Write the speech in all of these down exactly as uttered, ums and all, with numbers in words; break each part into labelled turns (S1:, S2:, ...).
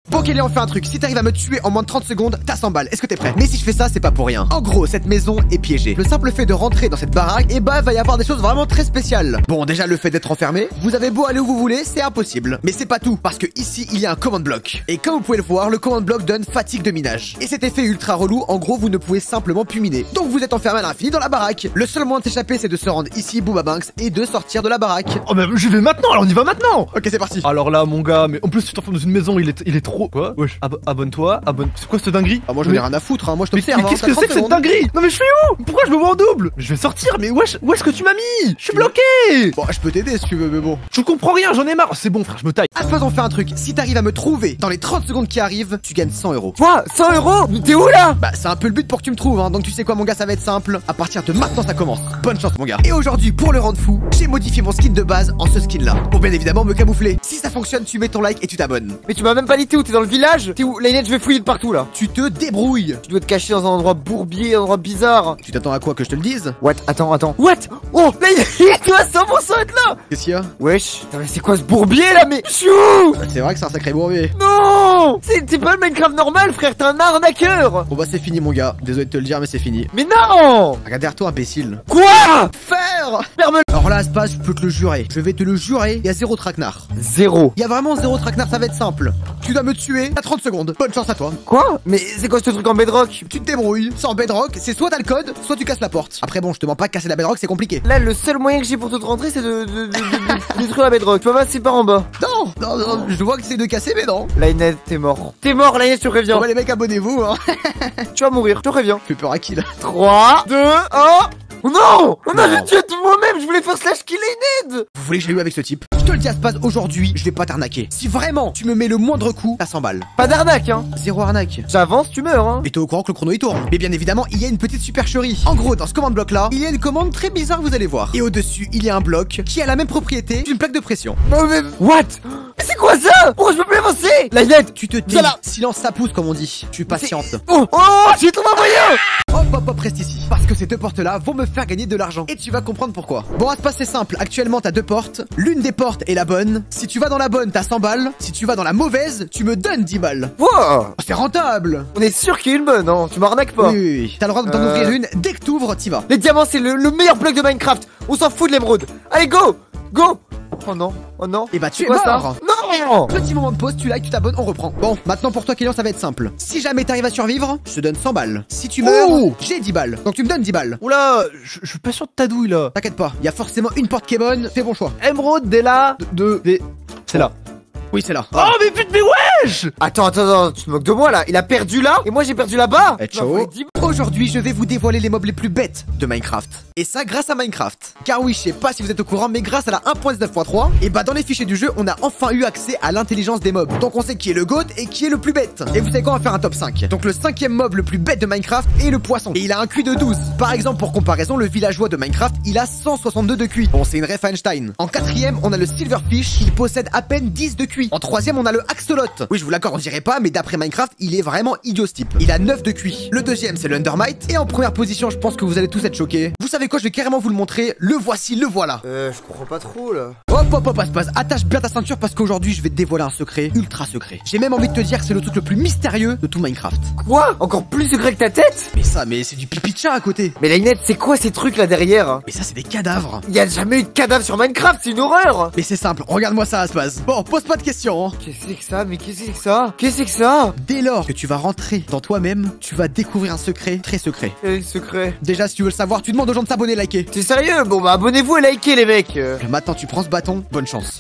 S1: Bon Kelly, on fait un truc, si t'arrives à me tuer en moins de trente secondes, t'as cent balles, est-ce que t'es prêt? Mais si je fais ça, c'est pas pour rien. En gros, cette maison est piégée. Le simple fait de rentrer dans cette baraque, et bah va y avoir des choses vraiment très spéciales. Bon, déjà le fait d'être enfermé, vous avez beau aller où vous voulez, c'est impossible. Mais c'est pas tout, parce que ici il y a un command block. Et comme vous pouvez le voir, le command block donne fatigue de minage. Et cet effet ultra relou, en gros vous ne pouvez simplement plus miner. Donc vous êtes enfermé à l'infini dans la baraque. Le seul moyen de s'échapper, c'est de se rendre ici, Boobabanks, et de sortir de la baraque.
S2: Oh bah je vais maintenant, alors on y va maintenant.
S1: Ok, c'est parti.
S2: Alors là mon gars, mais en plus tu t'enfermes dans une maison, il est, il est trop... Quoi? Wesh, Ab abonne-toi, abonne... C'est quoi cette dinguerie?
S1: Ah moi j'en ai rien à foutre, hein. Moi je
S2: Mais,
S1: t'observe.
S2: mais qu'est-ce que c'est que cette dinguerie? Non mais je suis où? Pourquoi je me vois en double? Je vais sortir, mais wesh, où est-ce que tu m'as mis? Je suis bloqué.
S1: Bon, je peux t'aider si tu veux, mais bon.
S2: Je comprends rien, j'en ai marre. C'est bon frère, je me taille.
S1: À ce on fait un truc, si t'arrives à me trouver dans les trente secondes qui arrivent, tu gagnes cent euros.
S3: Quoi? cent euros? T'es où là?
S1: Bah c'est un peu le but pour que tu me trouves, hein. Donc tu sais quoi mon gars, ça va être simple. À partir de maintenant ça commence. Bonne chance mon gars. Et aujourd'hui pour le rendre fou, j'ai modifié mon skin de base en ce skin là, pour bien évidemment me camoufler. Si ça fonctionne, tu mets ton like et tu t'abonnes.
S3: Mais tu m'as même pas dit t'es où? T'es dans le village? T'es où? Lainette, je vais fouiller de partout là.
S1: Tu te débrouilles.
S3: Tu dois te cacher dans un endroit bourbier, un endroit bizarre.
S1: Tu t'attends à quoi, que je te le dise?
S3: What? Attends, attends. What? Oh, Lainette, tu dois cent pour cent être là.
S1: Qu'est-ce qu'il y a?
S3: Wesh, putain, mais c'est quoi ce bourbier là? Mais je suis où?
S1: Bah, c'est vrai que c'est un sacré bourbier.
S3: Non, c'est t'es pas le Minecraft normal frère, t'es un arnaqueur.
S1: Bon bah c'est fini mon gars, désolé de te le dire mais c'est fini.
S3: Mais non.
S1: Regarde derrière toi imbécile.
S3: Quoi?
S1: Faire
S3: Ferme.
S1: Alors là Aspas, je peux te le jurer, je vais te le jurer, il y a zéro traquenard.
S3: Zéro.
S1: Il y a vraiment zéro traquenard, ça va être simple. Tu dois me tuer à trente secondes, bonne chance à toi.
S3: Quoi? Mais c'est quoi ce truc en bedrock?
S1: Tu te débrouilles, sans bedrock, c'est soit t'as le code, soit tu casses la porte. Après bon, je te mens pas, casser la bedrock c'est compliqué.
S3: Là, le seul moyen que j'ai pour te rentrer, c'est de, de, de, de, de détruire la bedrock. Tu vas passer par en bas.
S1: Non, non, non, je vois que c'est de casser mais non.
S3: Lainette, t'es mort. T'es mort, Lainette, je te préviens.
S1: Bon bah les mecs, abonnez-vous hein.
S3: Tu vas mourir, je te préviens.
S1: Fais peur à qui là?
S3: trois, deux, un. Oh non! Oh non,
S1: Non.
S3: j'ai tué tout moi-même, je voulais faire slash kill Lainette.
S1: Vous voulez que je l'ai eu avec ce type? Je te le dis Aspas, aujourd'hui, je vais pas t'arnaquer. Si vraiment tu me mets le moindre coup, t'as cent balles.
S3: Pas d'arnaque, hein.
S1: Zéro arnaque.
S3: J'avance, tu meurs, hein.
S1: Mais t'es au courant que le chrono il tourne. Mais bien évidemment, il y a une petite supercherie. En gros, dans ce command bloc là, il y a une commande très bizarre, vous allez voir. Et au-dessus, il y a un bloc qui a la même propriété d'une plaque de pression.
S3: Non mais... What? Mais c'est quoi ça? Pourquoi je peux plus avancer? Lainette,
S1: Tu te tais.
S3: Voilà.
S1: Silence, ça pousse comme on dit. Tu patientes.
S3: Oh, oh, j'ai trouvé un moyen.
S1: Hop hop hop, reste ici. Parce que ces deux portes là vont me faire gagner de l'argent. Et tu vas comprendre pourquoi. Bon, Aspas, c'est simple. Actuellement, t'as deux portes. L'une des portes est la bonne. Si tu vas dans la bonne, t'as cent balles. Si tu vas dans la mauvaise, tu me donnes dix balles.
S3: Wow.
S1: Oh, c'est rentable.
S3: On est sûr qu'il y a une bonne, hein. Tu m'arnaques pas.
S1: Oui, oui, oui. T'as le droit d'en
S3: Euh.
S1: ouvrir une. Dès que t'ouvres, t'y vas.
S3: Les diamants, c'est le, le meilleur bloc de Minecraft. On s'en fout de l'émeraude. Allez, go. Go. Oh non, oh non.
S1: Et bah, tu
S3: C'est
S1: es
S3: quoi ça?
S1: mort.
S3: Non.
S1: Petit moment de pause, tu likes, tu t'abonnes, on reprend. Bon, maintenant pour toi, Kélian, ça va être simple. Si jamais t'arrives à survivre, je te donne cent balles. Si tu meurs,
S2: Oh.
S1: j'ai dix balles. Donc tu me donnes dix balles.
S2: Oula, je je suis pas sûr de ta douille là.
S1: T'inquiète pas, il y a forcément une porte qui est bonne, fais bon choix.
S2: Emerald, dès là. De. de- C'est là.
S1: Oui, c'est là.
S2: Oh mais putain, mais wesh.
S3: Attends, attends, attends, tu te moques de moi là. Il a perdu là et moi j'ai perdu là-bas.
S1: Eh,
S3: Tu m'as volé
S1: ciao.
S3: dix-
S1: Aujourd'hui, je vais vous dévoiler les mobs les plus bêtes de Minecraft. Et ça grâce à Minecraft. Car oui, je sais pas si vous êtes au courant, mais grâce à la un point dix-neuf point trois, et bah dans les fichiers du jeu, on a enfin eu accès à l'intelligence des mobs. Donc on sait qui est le GOAT et qui est le plus bête. Et vous savez quoi, on va faire un top cinq. Donc le cinquième mob le plus bête de Minecraft est le poisson. Et il a un Q I de douze. Par exemple, pour comparaison, le villageois de Minecraft, il a cent soixante-deux de Q I. Bon, c'est une ref Einstein. En quatrième, on a le Silverfish, il possède à peine dix de Q I. En troisième, on a le Axolot. Oui, je vous l'accorde, on dirait pas, mais d'après Minecraft, il est vraiment idiot ce type. Il a neuf de Q I. Le deuxième, c'est le Undermite. Et en première position, je pense que vous allez tous être choqués. Vous savez quoi, je vais carrément vous le montrer. Le voici, le voilà.
S3: Euh, je comprends pas trop là.
S1: Hop hop hop, Aspas, attache bien ta ceinture parce qu'aujourd'hui je vais te dévoiler un secret ultra secret. J'ai même envie de te dire que c'est le truc le plus mystérieux de tout Minecraft.
S3: Quoi? Encore plus secret que ta tête?
S1: Mais ça, mais c'est du pipi de chat à côté.
S3: Mais Lainette, c'est quoi ces trucs là derrière?
S1: Mais ça, c'est des cadavres.
S3: Il y a jamais eu de cadavre sur Minecraft, c'est une horreur.
S1: Mais c'est simple, regarde-moi ça, Aspas. Bon, pose pas de questions. Hein.
S3: Qu'est-ce que c'est que ça? Mais qu'est-ce que c'est que ça? Qu'est-ce que c'est que ça?
S1: Dès lors que tu vas rentrer dans toi-même, tu vas découvrir un secret très secret.
S3: Quel secret?
S1: Déjà, si tu veux le savoir, tu demandes aux gens de s'abonner, liker.
S3: T'es sérieux? Bon bah abonnez-vous et likez les mecs. Euh,
S1: Maintenant, tu prends ce bâton, bonne chance.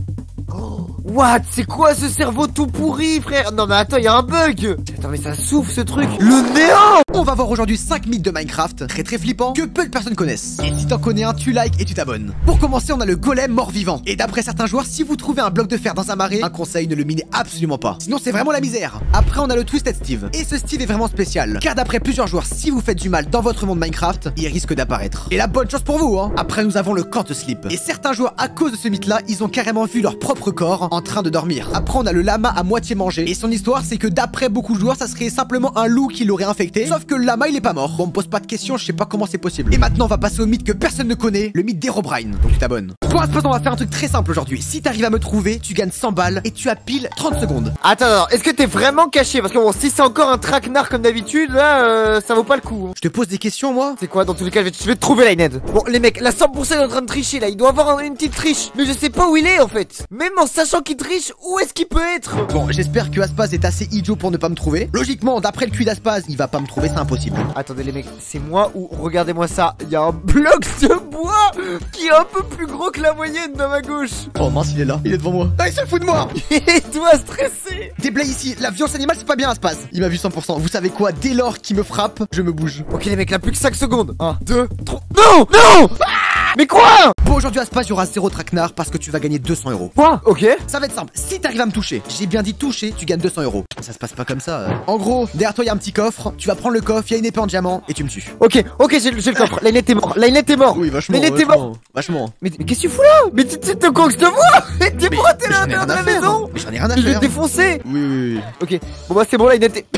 S3: What? C'est quoi ce cerveau tout pourri, frère? Non mais attends, il y a un bug. Attends mais ça souffle ce truc. Le néant.
S1: On va voir aujourd'hui cinq mythes de Minecraft, très très flippants, que peu de personnes connaissent. Et si t'en connais un, tu likes et tu t'abonnes. Pour commencer, on a le golem mort-vivant. Et d'après certains joueurs, si vous trouvez un bloc de fer dans un marais, un conseil, ne le minez absolument pas. Sinon, c'est vraiment la misère. Après, on a le Twisted Steve. Et ce Steve est vraiment spécial. Car d'après plusieurs joueurs, si vous faites du mal dans votre monde Minecraft, il risque d'apparaître. Et la bonne chose pour vous, hein. Après, nous avons le Can't Sleep. Et certains joueurs, à cause de ce mythe-là, ils ont carrément vu leur propre corps en train de dormir. Après, on a le lama à moitié mangé. Et son histoire, c'est que d'après beaucoup de joueurs, ça serait simplement un loup qui l'aurait infecté. Sauf que le lama il est pas mort. Bon, on me pose pas de questions, je sais pas comment c'est possible. Et maintenant on va passer au mythe que personne ne connaît, le mythe d'Herobrine. Donc tu t'abonnes. Pour Aspaz, on va faire un truc très simple aujourd'hui. Si t'arrives à me trouver, tu gagnes cent balles et tu as pile trente secondes.
S3: Attends, attends, est-ce que t'es vraiment caché? Parce que bon, si c'est encore un traquenard comme d'habitude, là, euh, ça vaut pas le coup. Hein.
S1: Je te pose des questions moi.
S3: C'est quoi? Dans tous les cas, je vais, je vais te trouver, Lined. Bon, les mecs, là, cent pour cent il est en train de tricher, là. Il doit avoir une petite triche. Mais je sais pas où il est, en fait. Même en sachant qu'il triche, où est-ce qu'il peut être?
S1: Bon, j'espère que Aspaz est assez idiot pour ne pas me trouver. Logiquement, d'après le cul d'Aspaz, il va pas me trouver, c'est impossible.
S3: Attendez, les mecs, c'est moi ou regardez-moi ça. Il y a un bloc de bois qui est un peu plus gros que la moyenne dans ma gauche.
S1: Oh mince, il est là. Il est devant moi. Ah, il se fout de moi.
S3: Et toi, stressé.
S1: Déblai ici. La violence animale, c'est pas bien, Aspaz. Il m'a vu cent pour cent. Vous savez quoi? Dès lors qu'il me frappe, je me bouge.
S3: Ok, les mecs, là, plus que cinq secondes. un, deux, trois. Non, non. Ah, mais quoi?
S1: Bon, aujourd'hui, Aspaz, il y aura zéro traquenard parce que tu vas gagner deux cents euros.
S3: Quoi? Ok.
S1: Ça va être simple. Si t'arrives à me toucher, j'ai bien dit toucher, tu gagnes deux cents euros. Ça se passe pas comme ça. euh. En gros, derrière toi, il y a un petit coffre. Tu vas prendre le coffre, il y a une épée en diamant et tu me tues.
S3: Ok, ok, j'ai le j'ai le coffre. Lined est mort. Lined est mort.
S1: Oui, vachement.
S3: Lined est mort.
S1: Vachement.
S3: Mais, mais qu'est-ce que tu fous là? Mais tu te con que je te vois. Mais t'es pourquoi t'es là
S1: j'en ai
S3: dans
S1: rien à
S3: la
S1: faire.
S3: maison?
S1: Mais j'en ai rien à
S3: Je vais
S1: faire.
S3: te défoncer.
S1: Oui, oui, oui.
S3: Ok, bon bah c'est bon, Lined est...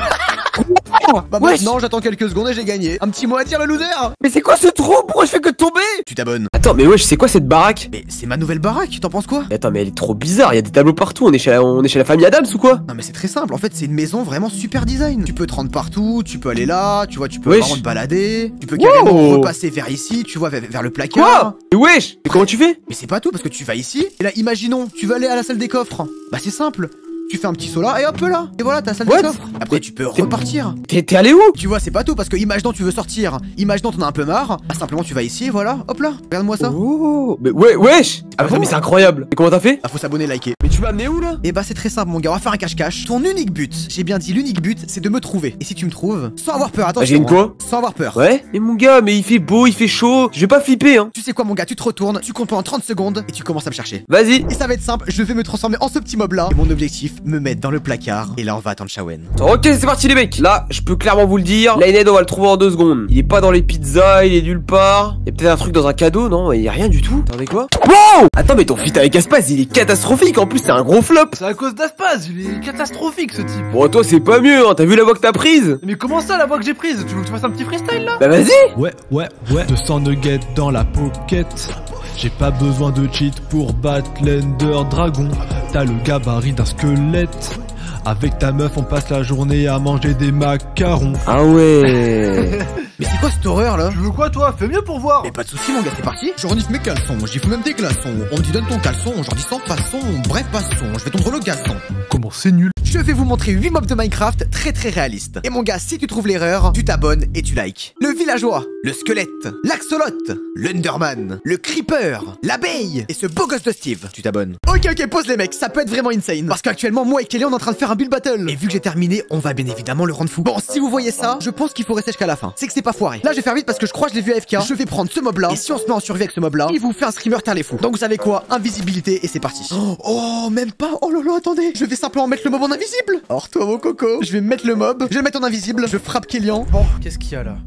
S1: Bah
S3: Wesh.
S1: maintenant, j'attends quelques secondes et j'ai gagné. Un petit mot à dire, le loser.
S3: Mais c'est quoi ce trou? Pourquoi je fais que tomber?
S1: Tu t'abonnes.
S4: Attends, mais wesh, c'est quoi cette baraque?
S1: Mais c'est ma nouvelle baraque, t'en penses quoi?
S4: Mais attends, mais elle est trop bizarre, il y a des tableaux partout, on est chez la, on est chez la famille Adams ou quoi?
S1: Non mais c'est très simple, en fait c'est une maison vraiment super design. Tu peux te rendre partout, tu peux aller là, tu vois, tu peux
S4: Wesh.
S1: vraiment te balader. Tu peux
S4: Wow.
S1: carrément repasser vers ici, tu vois, vers, vers le placard.
S4: Quoi? Mais wesh, mais comment tu fais?
S1: Mais c'est pas tout parce que tu vas ici, et là imaginons, tu vas aller à la salle des coffres. Bah c'est simple. Tu fais un petit saut là et hop là. Et voilà ta salle
S4: What?
S1: des coffres. Après
S4: Mais
S1: tu peux
S4: t'es-
S1: repartir.
S4: T'es t'es allé où?
S1: Tu vois c'est pas tout parce que imaginons tu veux sortir. Imaginons t'en as un peu marre. Bah simplement tu vas ici et voilà. Hop là. Regarde-moi ça.
S4: Oh, mais ouais, wesh! Ah
S1: bon
S4: mais c'est incroyable! Et comment t'as fait?
S1: Ah faut s'abonner, liker.
S4: Mais tu m'as amené où là?
S1: Et bah c'est très simple mon gars, on va faire un cache-cache. Ton unique but, j'ai bien dit l'unique but, c'est de me trouver. Et si tu me trouves, sans avoir peur, attention.
S4: j'ai une quoi
S1: hein, sans avoir peur.
S4: Ouais? Mais mon gars, mais il fait beau, il fait chaud, je vais pas flipper hein!
S1: Tu sais quoi mon gars, tu te retournes, tu comptes pendant trente secondes et tu commences à me chercher.
S4: Vas-y!
S1: Et ça va être simple, je vais me transformer en ce petit mob là. Et mon objectif, me mettre dans le placard. Et là on va attendre Shawen.
S4: Ok, c'est parti les mecs! Là, je peux clairement vous le dire, Lined on va le trouver en deux secondes. Il est pas dans les pizzas, il est nulle part. Il y a peut-être un truc dans un cadeau, non? Il y a rien du tout. Attendez quoi? Wow! Attends, mais ton feat avec Aspaz, il est catastrophique, en plus c'est un gros flop!
S2: C'est à cause d'Aspaz, il est catastrophique ce type.
S4: Bon, toi c'est pas mieux, hein, t'as vu la voix que t'as prise?
S2: Mais comment ça la voix que j'ai prise? Tu veux que je fasse un petit freestyle là?
S4: Bah vas-y!
S5: Ouais, ouais, ouais. deux cents nuggets dans la pocket. J'ai pas besoin de cheat pour battre l'Ender Dragon. T'as le gabarit d'un squelette. Avec ta meuf, on passe la journée à manger des macarons.
S4: Ah ouais!
S1: Mais c'est quoi cette horreur là?
S2: Tu veux quoi toi? Fais mieux pour voir.
S1: Mais pas de soucis mon gars, c'est parti. Je renifle mes caleçons, j'y fous même des glaçons. On me dit donne ton caleçon, j'en dis sans façon. Bref passons, je vais tondre le gazon.
S2: Comment c'est nul?
S1: Je vais vous montrer huit mobs de Minecraft très très réalistes. Et mon gars, si tu trouves l'erreur, tu t'abonnes et tu likes. Le villageois, le squelette, l'axolote, l'Underman, le creeper, l'abeille et ce beau gosse de Steve. Tu t'abonnes. Ok ok, pause les mecs, ça peut être vraiment insane. Parce qu'actuellement, moi et Kelly, on est en train de faire un build battle. Et vu que j'ai terminé, on va bien évidemment le rendre fou. Bon, si vous voyez ça, je pense qu'il faut rester jusqu'à la fin. C'est que c'est pas foiré. Là, je vais faire vite parce que je crois que je l'ai vu A F K. Je vais prendre ce mob là. Et si on se met en survie avec ce mob là, il vous fait un screamer terre les fous. Donc vous savez quoi? Invisibilité et c'est parti. Oh, oh, même pas. Oh là là, attendez. Je vais simplement mettre le mob en invisible. Or toi, mon coco. Je vais mettre le mob. Je vais le mettre en invisible. Je frappe Kélian.
S2: Bon, qu'est-ce qu'il y a là?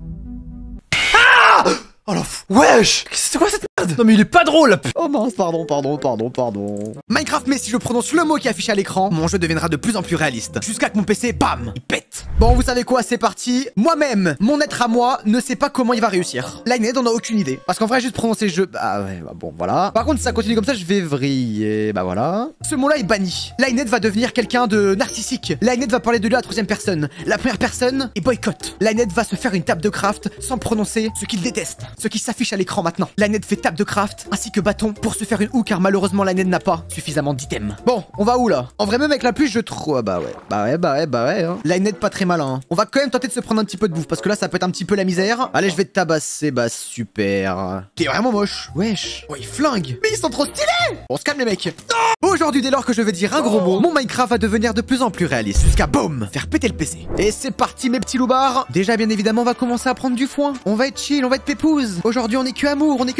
S1: Oh la fou.
S2: Wesh! C'est quoi cette merde? Non mais il est pas drôle là.
S1: Oh mince, pardon, pardon, pardon, pardon. Minecraft, mais si je prononce le mot qui est affiché à l'écran, mon jeu deviendra de plus en plus réaliste. Jusqu'à que mon P C, bam, il pète. Bon, vous savez quoi, c'est parti. Moi-même, mon être à moi, ne sait pas comment il va réussir. Lined, on a aucune idée. Parce qu'en vrai, juste prononcer le jeu, bah ouais, bah bon, voilà. Par contre, si ça continue comme ça, je vais vriller. Bah voilà. Ce mot-là est banni. Lined va devenir quelqu'un de narcissique. Lined va parler de lui à la troisième personne. La première personne est boycott. Lined va se faire une table de craft sans prononcer ce qu'il déteste. Ce qui s'affiche à l'écran maintenant. Lined fait table de craft ainsi que bâton pour se faire une houe car malheureusement Lined n'a pas suffisamment d'items. Bon, on va où là? En vrai, même avec la pluie, je trouve. Ah bah ouais, bah ouais, bah ouais, bah ouais. Hein. Lined pas très malin. Hein. On va quand même tenter de se prendre un petit peu de bouffe parce que là, ça peut être un petit peu la misère. Allez, je vais te tabasser. Bah super. T'es vraiment moche. Wesh. Oh, il flingue. Mais ils sont trop stylés. On se calme les mecs. Non. Aujourd'hui, dès lors que je vais dire un gros mot, mon Minecraft va devenir de plus en plus réaliste jusqu'à boum, faire péter le P C. Et c'est parti mes petits loupards. Déjà, bien évidemment, on va commencer à prendre du foin. On va être chill, on va être pépouze. Aujourd'hui, on est que amour, on est que fleurs.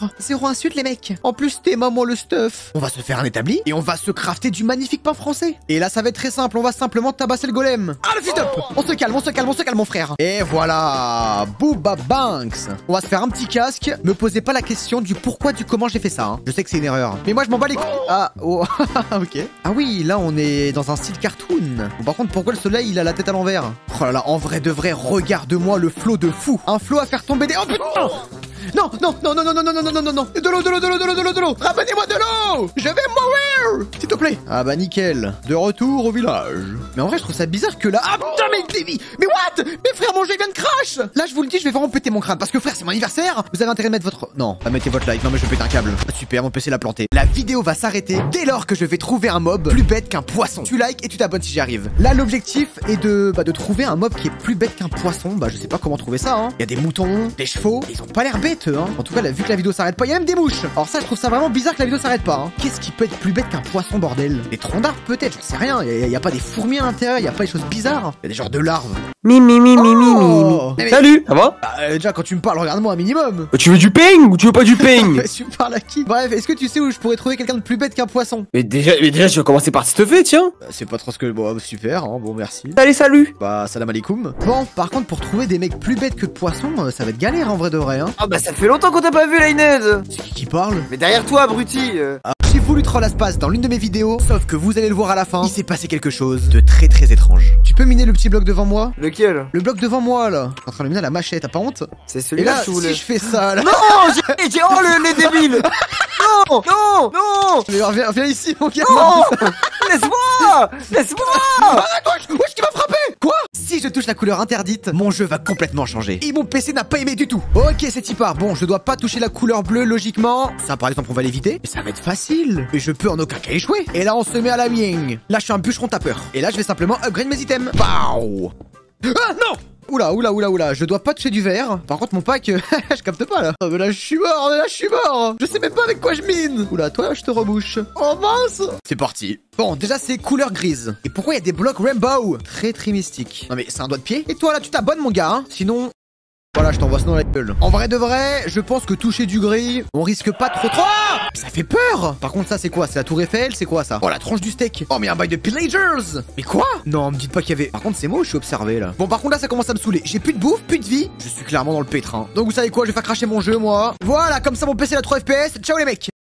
S1: sûr. Zéro insulte les mecs. En plus t'es maman le stuff. On va se faire un établi et on va se crafter du magnifique pain français. Et là ça va être très simple, on va simplement tabasser le golem. Ah le fils up. On se calme, on se calme, on se calme mon frère. Et voilà, Booba Banks. On va se faire un petit casque. Me posez pas la question du pourquoi, du comment j'ai fait ça. Hein. Je sais que c'est une erreur. Mais moi je m'en bats les couilles. Ah, oh, ok. Ah oui, là on est dans un style cartoon. Bon, par contre, pourquoi le soleil il a la tête à l'envers? Oh là là, en vrai de vrai, regarde-moi le flot de fou. Un flot à faire tomber des... Oh putain! Non, non, non, non, non, non, non, non, non, non, non. De l'eau, de l'eau, de l'eau, de l'eau, de l'eau, de l'eau. Ramenez-moi de l'eau. Je vais mourir. S'il te plaît. Ah bah nickel. De retour au village. Mais en vrai, je trouve ça bizarre que là... Ah putain, mais Davy. Mais what? Mes frères, mon jeu vient de crash. Là, je vous le dis, je vais vraiment péter mon crâne. Parce que frère, c'est mon anniversaire. Vous avez intérêt de mettre votre... Non, pas mettez votre like. Non, mais je vais péter un câble. Ah, super, mon P C l'a planté. La vidéo va s'arrêter dès lors que je vais trouver un mob plus bête qu'un poisson. Tu likes et tu t'abonnes si j'y arrive. Là, l'objectif est de... Bah, de trouver un mob qui est plus bête qu'un poisson. Bah, je sais pas comment trouver ça, hein. Il y a des moutons, des chevaux. Ils ont pas l'air bêtes, hein. En tout cas, vu que la vidéo s'arrête pas, il y a même des mouches. Alors ça, je trouve ça vraiment bizarre que la vidéo s'arrête pas. Hein. Qu'est-ce qui peut être plus bête qu'un poisson, bordel? Des troncs d'arbres peut-être, j'en sais rien. Il y, y a pas des fourmis à l'intérieur, il y a pas des choses bizarres. Il y a des genres de larves.
S4: Mi mi mi mi mi
S1: Oh
S4: mi. Salut, ça va?
S1: Bah, euh, déjà quand tu me parles, regarde-moi un minimum.
S4: Tu veux du ping ou tu veux pas du ping?
S1: Tu parles à qui? Bref, est-ce que tu sais où je pourrais trouver quelqu'un de plus bête qu'un poisson?
S4: Mais déjà, mais déjà, je vais commencer par ce fait, tiens.
S1: Bah, c'est pas trop ce que... Bon, super, hein, bon merci.
S4: Allez, salut.
S1: Bah, salam alaikum. Bon, par contre, pour trouver des mecs plus bêtes que poissons, euh, ça va être galère en vrai de vrai, hein.
S3: Ah bah ça fait longtemps qu'on t'a pas vu, Lained.
S1: C'est qui qui parle?
S3: Mais derrière toi, abruti. euh.
S1: Ah, j'ai voulu troll Aspas dans l'une de mes vidéos, sauf que vous allez le voir à la fin, il s'est passé quelque chose de très très étrange. Tu peux miner le petit bloc devant moi?
S3: Lequel?
S1: Le bloc devant moi là. Je suis en train de miner à la machette, t'as pas honte?
S3: C'est
S1: Et
S3: celui-là,
S1: là,
S3: je voulais.
S1: si je fais ça là...
S3: Non, j'ai j'ai- oh le, les débiles. Non, non, non,
S1: Mais reviens, viens ici mon gars.
S3: non. Laisse-moi, laisse-moi.
S1: Arrête, wesh, wesh, qui m'a frappé? Quoi? Si je touche la couleur interdite, mon jeu va complètement changer. Et mon P C n'a pas aimé du tout. Ok, c'est y part. Bon, je dois pas toucher la couleur bleue logiquement. Ça, par exemple, on va l'éviter. Mais ça va être facile. Et je peux en aucun cas échouer. Et là, on se met à la ming. Là, je suis un bûcheron tapeur. Et là, je vais simplement upgrade mes items. Pow. Ah non! Oula, oula, oula, oula, je dois pas toucher du verre. Par contre, mon pack, euh, je capte pas là. Oh, mais là, je suis mort, mais là, je suis mort. Je sais même pas avec quoi je mine. Oula, toi, je te rebouche. Oh mince. C'est parti. Bon, déjà, c'est couleur grise. Et pourquoi il y a des blocs rainbow? Très, très mystique. Non, mais c'est un doigt de pied. Et toi, là, tu t'abonnes, mon gars, hein. Sinon... Voilà, je t'envoie ça dans la gueule. En vrai de vrai, je pense que toucher du gris, on risque pas trop trop. Ah, ça fait peur. Par contre, ça c'est quoi? C'est la tour Eiffel? C'est quoi ça? Oh, la tranche du steak. Oh, mais un bail de pillagers. Mais quoi? Non, me dites pas qu'il y avait... Par contre, c'est moi ou je suis observé là? Bon, par contre là, ça commence à me saouler. J'ai plus de bouffe, plus de vie. Je suis clairement dans le pétrin. Donc vous savez quoi? Je vais faire cracher mon jeu, moi. Voilà, comme ça mon P C a trois F P S. Ciao les mecs.